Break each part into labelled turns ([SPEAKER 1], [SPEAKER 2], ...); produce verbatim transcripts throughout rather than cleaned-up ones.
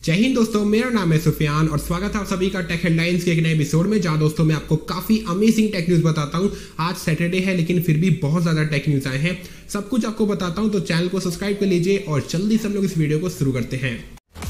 [SPEAKER 1] जय हिंद दोस्तों, मेरा नाम है सुफियान और स्वागत है आप सभी का टेक हेडलाइंस के एक नए एपिसोड में, जहां दोस्तों मैं आपको काफी अमेजिंग टेक न्यूज बताता हूं। आज सैटरडे है लेकिन फिर भी बहुत ज्यादा टेक न्यूज आए हैं, सब कुछ आपको बताता हूं। तो चैनल को सब्सक्राइब कर लीजिए और जल्दी से हम लोग इस वीडियो को शुरू करते हैं।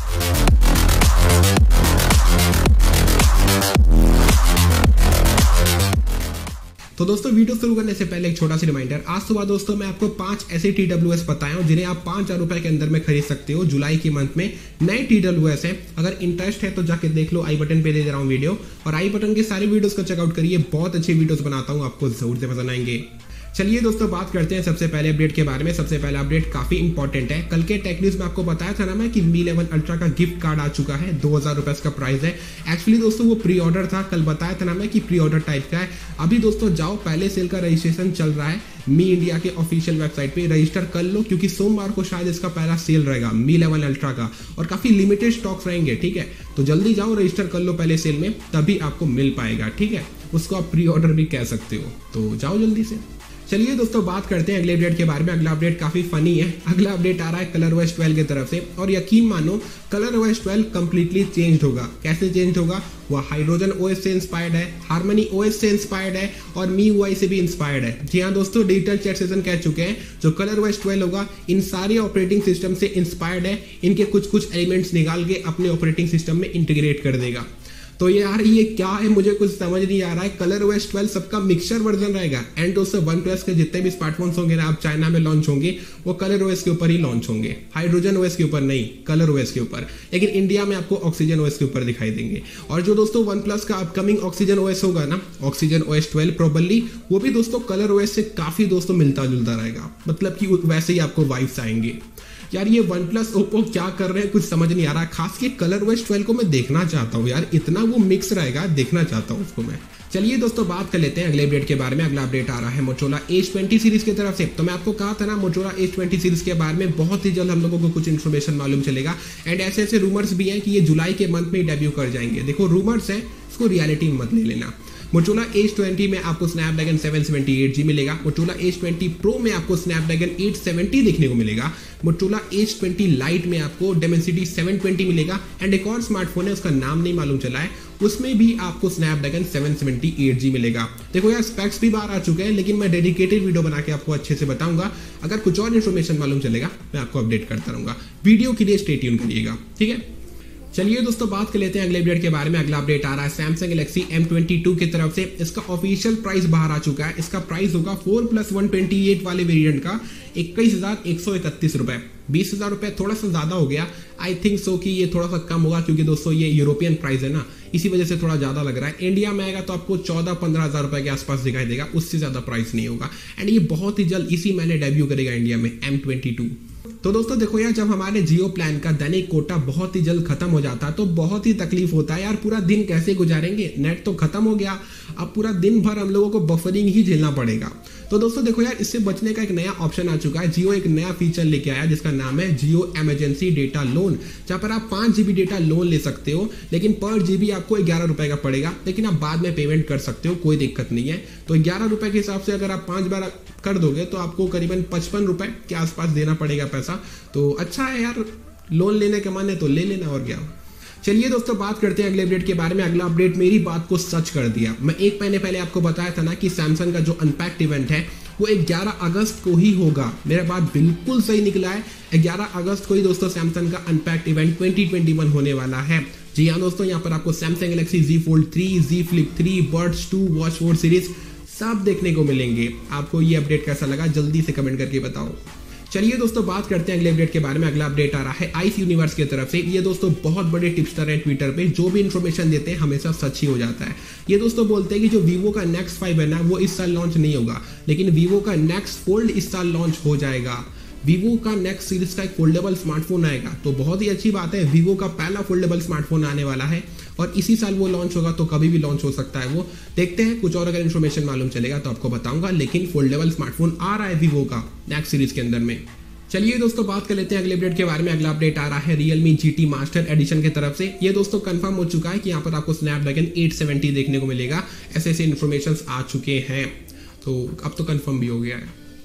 [SPEAKER 1] तो दोस्तों वीडियो शुरू करने से पहले एक छोटा सा रिमाइंडर, आज सुबह दोस्तों मैं आपको पांच ऐसे टी डब्ल्यू एस बताया हूं जिन्हें आप पांच हजार रुपए के अंदर में खरीद सकते हो। जुलाई के मंथ में नए टी डब्ल्यू एस है, अगर इंटरेस्ट है तो जाके देख लो, आई बटन पे दे दे रहा हूं वीडियो, और आई बटन के सारे वीडियोस को चेकआउट करिए, बहुत अच्छे वीडियोस बनाता हूं, आपको जरूर से पसंद आएंगे। चलिए दोस्तों बात करते हैं सबसे पहले अपडेट के बारे में। सबसे पहला अपडेट काफी इंपॉर्टेंट है। कल के टेक न्यूज में आपको बताया था ना मैं कि मी इलेवन अल्ट्रा का गिफ्ट कार्ड आ चुका है, दो हजार रुपए का प्राइस है। एक्चुअली दोस्तों वो प्री ऑर्डर था, कल बताया था ना मैं कि प्री ऑर्डर टाइप का है। अभी दोस्तों जाओ, पहले सेल का रजिस्ट्रेशन चल रहा है मी इंडिया के ऑफिशियल वेबसाइट पे, रजिस्टर कर लो क्योंकि सोमवार को शायद इसका पहला सेल रहेगा मी इलेवन अल्ट्रा का, और काफी लिमिटेड स्टॉक्स रहेंगे। ठीक है, तो जल्दी जाओ रजिस्टर कर लो पहले सेल में, तभी आपको मिल पाएगा। ठीक है, उसको आप प्री ऑर्डर भी कह सकते हो, तो जाओ जल्दी से। चलिए दोस्तों बात करते हैं अगले अपडेट के बारे में। अगला अपडेट काफी फनी है। अगला अपडेट आ रहा है कलरओएस ट्वेल्व की तरफ से, और यकीन मानो कलरओएस ट्वेल्व कंप्लीटली चेंज होगा। कैसे चेंज होगा? वह हाइड्रोजन ओएस से इंस्पायर्ड है, हार्मनी ओएस से इंस्पायर्ड है, और मी यूआई से भी इंस्पायर्ड है। जी हाँ दोस्तों, डिजिटल चैट सेशन कह चुके हैं जो कलरओएस ट्वेल्व होगा इन सारे ऑपरेटिंग सिस्टम से इंस्पायर्ड है। इनके कुछ कुछ एलिमेंट्स निकाल के अपने ऑपरेटिंग सिस्टम में इंटीग्रेट कर देगा। तो यार ये क्या है, मुझे कुछ समझ नहीं आ रहा है। कलरओएस ट्वेल्व सबका मिक्सचर वर्जन रहेगा, एंड दोस्तों वन प्लस के जितने भी स्मार्टफोन्स होंगे ना आप चाइना में लॉन्च होंगे, वो कलरओएस के ऊपर ही लॉन्च होंगे, हाइड्रोजन ओएस के ऊपर नहीं, कलरओएस के ऊपर। लेकिन इंडिया में आपको ऑक्सीजन ओएस के ऊपर दिखाई देंगे। और जो दोस्तों वन प्लस का अपकमिंग ऑक्सीजन ओएस होगा ना, ऑक्सीजन ओएस ट्वेल्व प्रोबेबली, वो भी दोस्तों कलरओएस से काफी दोस्तों मिलता जुलता रहेगा, मतलब कि वैसे ही आपको वाइब्स आएंगे। यार ये वन प्लस ओप्पो क्या कर रहे हैं कुछ समझ नहीं आ रहा। खास के कलरओएस ट्वेल्व को मैं देखना चाहता हूँ यार, इतना वो मिक्स रहेगा, देखना चाहता हूँ उसको मैं। चलिए दोस्तों बात कर लेते हैं अगले अपडेट के बारे में। अगला अपडेट आ रहा है मोटोरोला एज ट्वेंटी सीरीज की तरफ से। तो मैं आपको कहा था ना मोटोरोला एज ट्वेंटी सीरीज के बारे में बहुत ही जल्द हम लोगों को कुछ इन्फॉर्मेशन मालूम चलेगा, एंड ऐसे ऐसे रूमर्स भी हैं कि ये जुलाई के मंथ में डेब्यू कर जाएंगे। देखो रूमर्स है, इसको रियलिटी में मत ले लेना। मोटोरोला एज ट्वेंटी में आपको Snapdragon seven seventy eight G मिलेगा। मोटोरोला एज ट्वेंटी प्रो में आपको स्नैपड्रैगन एट सेवेंटी देखने को मिलेगा। मोटोरोला एज ट्वेंटी लाइट में आपको डेमेंसिटी सेवन ट्वेंटी मिलेगा, एंड एक और स्मार्टफोन है उसका नाम नहीं मालूम चला है, उसमें भी आपको Snapdragon seven seventy eight G मिलेगा। देखो यार स्पेक्स भी बाहर आ चुके हैं, लेकिन मैं डेडिकेटेड वीडियो बना के आपको अच्छे से बताऊंगा। अगर कुछ और इन्फॉर्मेशन मालूम चलेगा मैं आपको अपडेट करता रहूंगा। वीडियो के लिए स्टे ट्यून करिएगा, ठीक है। चलिए दोस्तों बात कर लेते हैं अगले अपडेट के बारे में। अगला अपडेट आ रहा है Samsung Galaxy M twenty two की तरफ से। इसका ऑफिशियल प्राइस बाहर आ चुका है। इसका प्राइस होगा four plus one twenty eight वाले वेरिएंट का इक्कीस हजार एक सौ इकतीस रुपए। बीस हजार रुपए थोड़ा सा ज्यादा हो गया, आई थिंक सो कि ये थोड़ा सा कम होगा क्योंकि दोस्तों ये यूरोपियन प्राइस है ना, इसी वजह से थोड़ा ज्यादा लग रहा है। इंडिया में आएगा तो आपको चौदह पंद्रह हजार रुपए के आसपास दिखाई देगा, उससे ज्यादा प्राइस नहीं होगा। एंड ये बहुत ही जल्द इसी महीने डेब्यू करेगा इंडिया में एम ट्वेंटी टू। तो दोस्तों देखो यार, जब हमारे जियो प्लान का दैनिक कोटा बहुत ही जल्द खत्म हो जाता है तो बहुत ही तकलीफ होता है यार। पूरा दिन कैसे गुजारेंगे, नेट तो खत्म हो गया, अब पूरा दिन भर हम लोगों को बफरिंग ही झेलना पड़ेगा। तो दोस्तों देखो यार, इससे बचने का एक नया ऑप्शन आ चुका है। जियो एक नया फीचर लेके आया जिसका नाम है जियो इमरजेंसी डेटा लोन, जहां पर आप पांच जीबी डेटा लोन ले सकते हो, लेकिन पर जीबी आपको ग्यारह रुपए का पड़ेगा, लेकिन आप बाद में पेमेंट कर सकते हो, कोई दिक्कत नहीं है। तो ग्यारह रुपए के हिसाब से अगर आप पांच बार कर दोगे तो आपको करीबन पचपन रुपए के आसपास देना पड़ेगा पैसा। तो अच्छा है यार, लोन लेने के माने तो ले लेना, और क्या। चलिए दोस्तों बात करते हैं अगले अपडेट के बारे में। अगला अपडेट मेरी बात को सच कर दिया। मैं एक महीने पहले आपको बताया था ना कि सैमसंग का जो अनपैक्ड इवेंट है वो ग्यारह अगस्त को ही होगा। मेरा बात बिल्कुल सही निकला है, ग्यारह अगस्त को ही दोस्तों सैमसंग का unpacked event twenty twenty one होने वाला है। जी हाँ दोस्तों, यहाँ पर आपको Samsung Galaxy Z Fold three, Z Flip three, Buds two, Watch four series सब देखने को मिलेंगे। आपको ये अपडेट कैसा लगा जल्दी से कमेंट करके बताओ। चलिए दोस्तों बात करते हैं अगले अपडेट के बारे में। अगला अपडेट आ रहा है आइस यूनिवर्स की तरफ से। ये दोस्तों बहुत बड़े टिप्सटर हैं ट्विटर पे, जो भी इन्फॉर्मेशन देते हैं हमेशा सच ही हो जाता है। ये दोस्तों बोलते हैं कि जो वीवो का नेक्स्ट फाइव है ना वो इस साल लॉन्च नहीं होगा, लेकिन वीवो का नेक्स्ट फोल्ड इस साल लॉन्च हो जाएगा। वीवो का नेक्स्ट सीरीज का एक फोल्डेबल स्मार्टफोन आएगा, तो बहुत ही अच्छी बात है। वीवो का पहला फोल्डेबल स्मार्टफोन आने वाला है और इसी साल वो लॉन्च होगा, तो कभी भी लॉन्च हो सकता है वो। देखते हैं, कुछ और अगर इन्फॉर्मेशन मालूम चलेगा तो आपको बताऊंगा, लेकिन फोल्डेबल स्मार्टफोन आ रहा है वीवो का नेक्स्ट सीरीज के अंदर में। चलिए दोस्तों बात कर लेते हैं अगले अपडेट के बारे में। अगला अपडेट आ रहा है Realme G T master edition की तरफ से। ये दोस्तों कंफर्म हो चुका है कि यहाँ पर आपको स्नैपड्रैगन एट सेवेंटी देखने को मिलेगा। ऐसे ऐसे इन्फॉर्मेशन आ चुके हैं, तो अब तो कंफर्म भी हो गया है।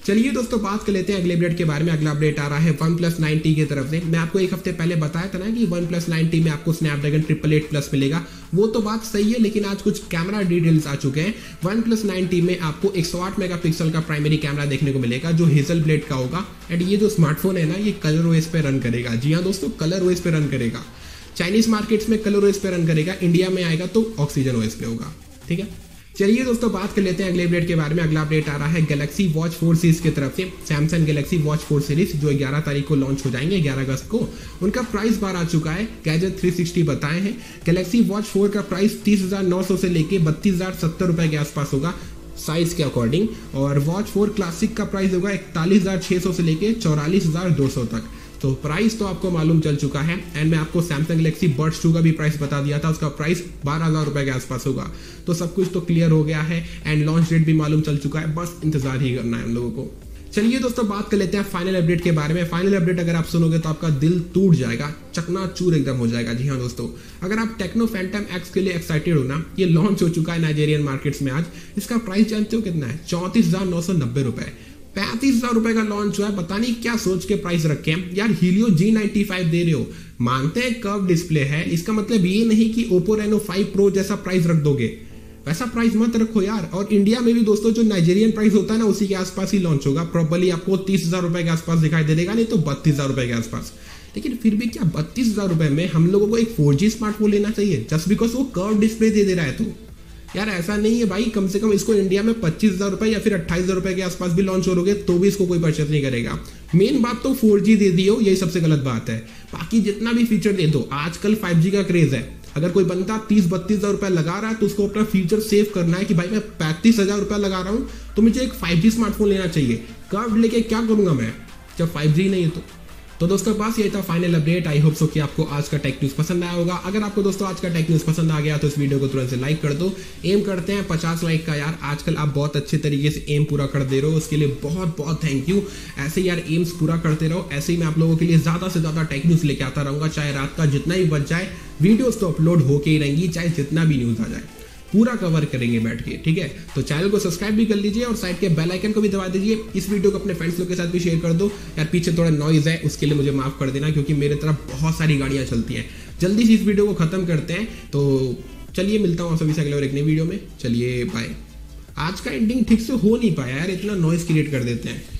[SPEAKER 1] चलिए दोस्तों बात कर लेते हैं अगले अपडेट के बारे में। अगला अपडेट आ रहा है वन प्लस नाइन टी की तरफ से। मैं आपको एक हफ्ते पहले बताया था ना कि वन प्लस नाइन टी में आपको स्नैपड्रैगन ट्रिपल एट प्लस मिलेगा, वो तो बात सही है, लेकिन आज कुछ कैमरा डिटेल्स आ चुके हैं। वन प्लस नाइन टी में आपको एक सौ आठ मेगापिक्सल का प्राइमरी कैमरा देखने को मिलेगा जो हेजल ब्लेड का होगा। एंड ये जो स्मार्टफोन है ना, ये कलर ओएस पे रन करेगा। जी हाँ दोस्तों, कलर ओएस पे रन करेगा। चाइनीज मार्केट्स में कलर ओएस पे रन करेगा, इंडिया में आएगा तो ऑक्सीजन ओएस पे होगा। ठीक है, चलिए दोस्तों बात कर लेते हैं अगले अपडेट के बारे में। अगला अपडेट आ रहा है गैलेक्सी वॉच फोर सीरीज की तरफ से। Samsung Galaxy Watch four series जो ग्यारह तारीख को लॉन्च हो जाएंगे, ग्यारह अगस्त को। उनका प्राइस बार आ चुका है, गैजेट थ्री सिक्सटी बताए हैं। गैलेक्सी वॉच फोर का प्राइस तीस हजार नौ सौ से लेके बत्तीस हजार सत्तर रुपए के आसपास होगा साइज के अकॉर्डिंग। और वॉच फोर क्लासिक का प्राइस होगा इकतालीस हजार छह सौ से लेके चौरालीस हजार दो सौ तक। तो प्राइस तो आपको मालूम चल चुका है। एंड मैं आपको सैमसंग गैलेक्सी बड्स टू का भी प्राइस बता दिया था, उसका प्राइस बारह हजार रुपए के आसपास होगा। तो सब कुछ तो क्लियर हो गया है एंड लॉन्च डेट भी मालूम चल चुका है, बस इंतजार ही करना है हम लोगों को। चलिए दोस्तों बात कर लेते हैं फाइनल अपडेट के बारे में। फाइनल अपडेट अगर आप सुनोगे तो आपका दिल टूट जाएगा, चकनाचूर एकदम हो जाएगा। जी हाँ दोस्तों, अगर आप टेक्नो फैंटम एक्स के लिए एक्साइटेड हो ना, ये लॉन्च हो चुका है नाइजेरियन मार्केट्स में आज। इसका प्राइस जानते हो कितना है? चौंतीस हजार नौ सौ नब्बे रुपए। पैंतीस हजार रुपए का लॉन्च हुआ है, पता नहीं क्या सोच के प्राइस रखे हैं यार। हीलियो जी नाइन्टी फाइव दे रहे हो, मानते हैं कर्व डिस्प्ले है, इसका मतलब ये नहीं कि ओप्पो रेनो फाइव प्रो जैसा प्राइस रख दोगे, वैसा प्राइस मत रखो यार। और इंडिया में भी दोस्तों जो नाइजेरियन प्राइस होता है ना, उसी के आसपास ही लॉन्च होगा। प्रॉपर्ली आपको तीस हजार रुपए के आसपास दिखाई दे देगा, नहीं तो बत्तीस हजार रुपए के आसपास। लेकिन फिर भी क्या बत्तीस हजार रुपए में हम लोगों को एक फोर जी स्मार्टफोन लेना चाहिए जस्ट बिकॉज वो कर्व डिस्प्ले दे दे रहा है? तो यार ऐसा नहीं है भाई, कम से कम इसको इंडिया में पच्चीस हजार रुपए या फिर अट्ठाईस हजार रुपए के आसपास भी लॉन्च करोगे तो भी इसको कोई परचेस नहीं करेगा। मेन बात तो फोर जी दे दियो, यही सबसे गलत बात है। बाकी जितना भी फीचर दे दो, आजकल फाइव जी का क्रेज है। अगर कोई बंदा तीस बत्तीस हजार रुपए लगा रहा है तो उसको अपना फ्यूचर सेव करना है कि भाई मैं पैंतीस हजार रुपया लगा रहा हूं तो मुझे एक फाइव जी स्मार्टफोन लेना चाहिए। कर्व लेके क्या करूंगा मैं जब फाइव जी नहीं है तो। तो दोस्तों बस ये था final update. I hope so कि आपको आज का टेक न्यूज पसंद आया होगा। अगर आपको दोस्तों आज का टेक न्यूज पसंद आ गया तो इस वीडियो को तुरंत से लाइक कर दो। एम करते हैं पचास लाइक का यार, आजकल आप बहुत अच्छे तरीके से एम पूरा कर दे रहे हो, उसके लिए बहुत बहुत थैंक यू। ऐसे यार एम्स पूरा करते रहो, ऐसे ही मैं आप लोगों के लिए ज्यादा से ज्यादा टेक न्यूज लेके आता रहूंगा। चाहे रात का जितना ही बच जाए, वीडियोस तो अपलोड होके ही रहेंगी, चाहे जितना भी न्यूज आ जाए पूरा कवर करेंगे बैठ के। ठीक है, तो चैनल को सब्सक्राइब भी कर लीजिए और साइड के बेल आइकन को भी दबा दीजिए। इस वीडियो को अपने फ्रेंड्स लोग के साथ भी शेयर कर दो यार। पीछे थोड़ा नॉइज है, उसके लिए मुझे माफ कर देना क्योंकि मेरे तरफ बहुत सारी गाड़ियां चलती हैं। जल्दी से इस वीडियो को खत्म करते हैं। तो चलिए मिलता हूँ आप सभी से अगले और एक नई वीडियो में। चलिए बाय। आज का एंडिंग ठीक से हो नहीं पाया यार, इतना नॉइज क्रिएट कर देते हैं।